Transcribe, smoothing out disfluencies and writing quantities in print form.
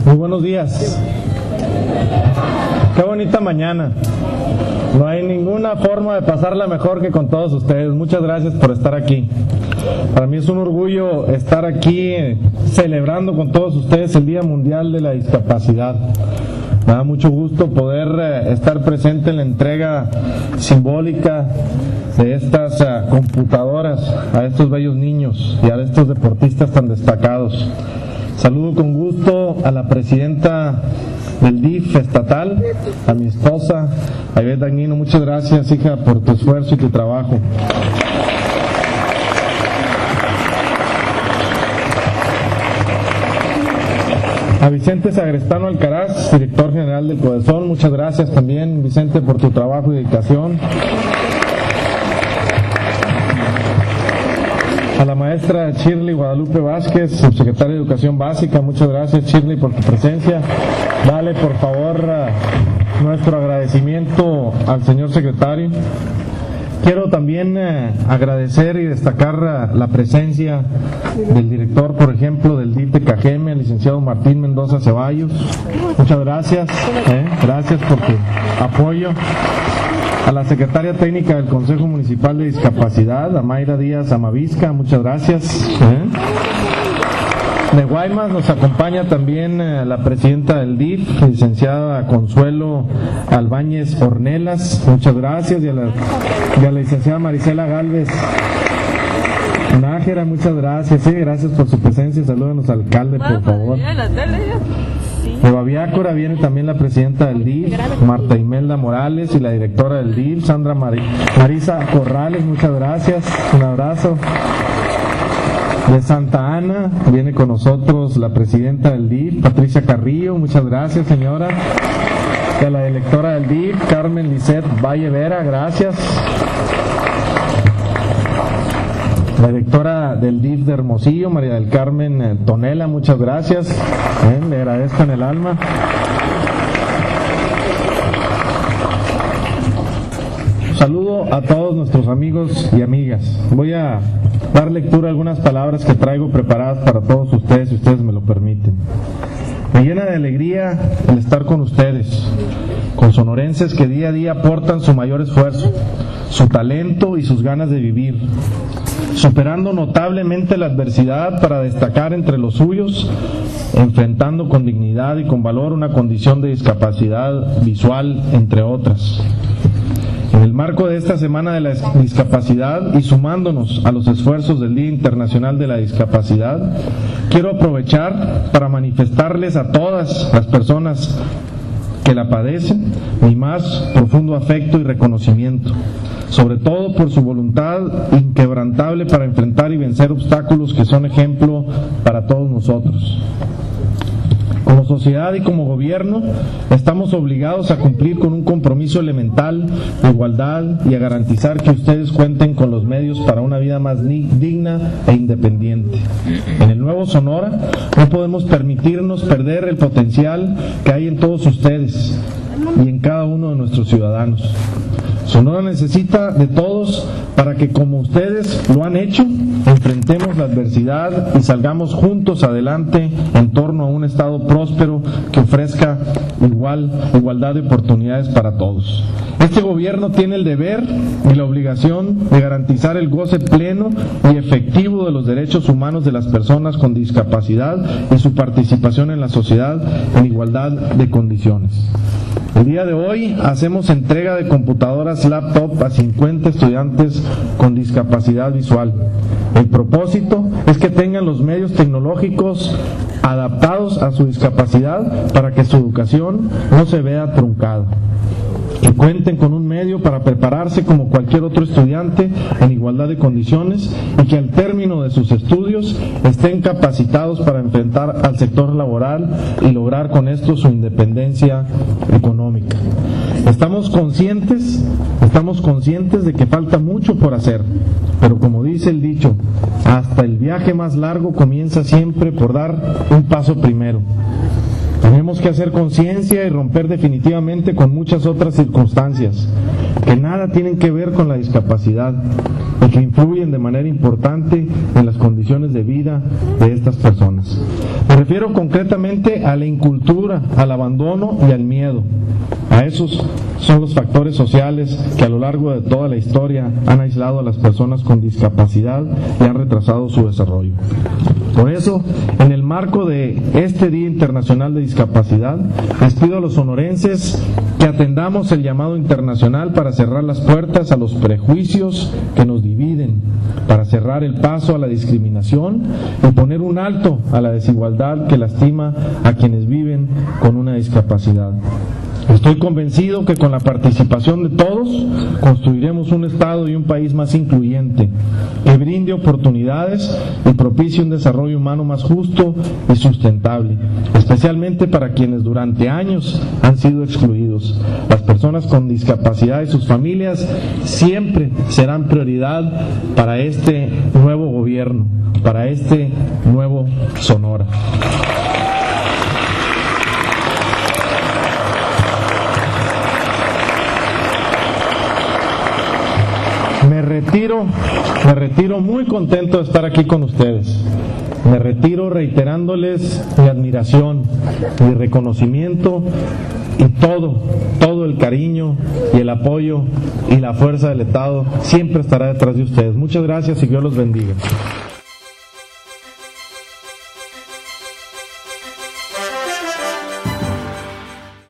Muy buenos días. Qué bonita mañana. No hay ninguna forma de pasarla mejor que con todos ustedes. Muchas gracias por estar aquí. Para mí es un orgullo estar aquí celebrando con todos ustedes el Día Mundial de la Discapacidad. Me da mucho gusto poder estar presente en la entrega simbólica de estas computadoras a estos bellos niños y a estos deportistas tan destacados. Saludo con gusto a la presidenta del DIF estatal, a mi esposa, a Ivette Dagnino. Muchas gracias, hija, por tu esfuerzo y tu trabajo. A Vicente Sagrestano Alcaraz, director general del CODESON. Muchas gracias también, Vicente, por tu trabajo y dedicación. A la maestra Shirley Guadalupe Vázquez, subsecretaria de Educación Básica. Muchas gracias, Shirley, por tu presencia. Dale, por favor, nuestro agradecimiento al señor secretario. Quiero también agradecer y destacar la presencia del director, por ejemplo, del DIF de Cajeme, el licenciado Martín Mendoza Ceballos. Muchas gracias, gracias por tu apoyo. A la secretaria técnica del Consejo Municipal de Discapacidad, a Mayra Díaz Amavisca, muchas gracias. De Guaymas nos acompaña también la presidenta del DIF, licenciada Consuelo Albáñez Ornelas, muchas gracias, y a la licenciada Marisela Gálvez Nájera, muchas gracias, gracias por su presencia. Salúdenos al alcalde, por favor. De Baviácora viene también la presidenta del DIF, Marta Imelda Morales, y la directora del DIF, Sandra Marisa Corrales, muchas gracias, un abrazo. De Santa Ana viene con nosotros la presidenta del DIF, Patricia Carrillo, muchas gracias, señora. Y a la directora del DIF, Carmen Lisset Valle Vera, gracias. La directora del DIF de Hermosillo, María del Carmen Tonela, muchas gracias, le agradezco en el alma. Saludo a todos nuestros amigos y amigas. Voy a dar lectura a algunas palabras que traigo preparadas para todos ustedes, si ustedes me lo permiten. Me llena de alegría el estar con ustedes, con sonorenses que día a día aportan su mayor esfuerzo, su talento y sus ganas de vivir, superando notablemente la adversidad para destacar entre los suyos, enfrentando con dignidad y con valor una condición de discapacidad visual, entre otras. En el marco de esta Semana de la Discapacidad y sumándonos a los esfuerzos del Día Internacional de la Discapacidad, quiero aprovechar para manifestarles a todas las personas que la padecen mi más profundo afecto y reconocimiento, sobre todo por su voluntad inquebrantable para enfrentar y vencer obstáculos que son ejemplo para todos nosotros. Como sociedad y como gobierno, estamos obligados a cumplir con un compromiso elemental de igualdad y a garantizar que ustedes cuenten con los medios para una vida más digna e independiente. En el nuevo Sonora no podemos permitirnos perder el potencial que hay en todos ustedes y en cada uno de nuestros ciudadanos. Sonora necesita de todos para que, como ustedes lo han hecho, enfrentemos la adversidad y salgamos juntos adelante en torno a un estado próspero que ofrezca igualdad de oportunidades para todos. Este gobierno tiene el deber y la obligación de garantizar el goce pleno y efectivo de los derechos humanos de las personas con discapacidad y su participación en la sociedad en igualdad de condiciones. El día de hoy hacemos entrega de computadoras laptop a 50 estudiantes con discapacidad visual. El propósito es que tengan los medios tecnológicos adaptados a su discapacidad para que su educación no se vea truncada. Que cuenten con un medio para prepararse como cualquier otro estudiante en igualdad de condiciones y que al término de sus estudios estén capacitados para enfrentar al sector laboral y lograr con esto su independencia económica. Estamos conscientes de que falta mucho por hacer, pero como dice el dicho, hasta el viaje más largo comienza siempre por dar un paso primero. Tenemos que hacer conciencia y romper definitivamente con muchas otras circunstancias que nada tienen que ver con la discapacidad y que influyen de manera importante en las condiciones de vida de estas personas. Me refiero concretamente a la incultura, al abandono y al miedo. A esos son los factores sociales que a lo largo de toda la historia han aislado a las personas con discapacidad y han retrasado su desarrollo. Por eso, en el marco de este Día Internacional de Discapacidad, les pido a los sonorenses que atendamos el llamado internacional para cerrar las puertas a los prejuicios que nos dividen, para cerrar el paso a la discriminación y poner un alto a la desigualdad que lastima a quienes viven con una discapacidad. Estoy convencido que con la participación de todos construiremos un Estado y un país más incluyente, que brinde oportunidades y propicie un desarrollo humano más justo y sustentable, especialmente para quienes durante años han sido excluidos. Las personas con discapacidad y sus familias siempre serán prioridad para este nuevo gobierno, para este nuevo Sonora. Me retiro muy contento de estar aquí con ustedes. Me retiro reiterándoles mi admiración, mi reconocimiento y todo el cariño y el apoyo y la fuerza del Estado siempre estará detrás de ustedes. Muchas gracias y Dios los bendiga.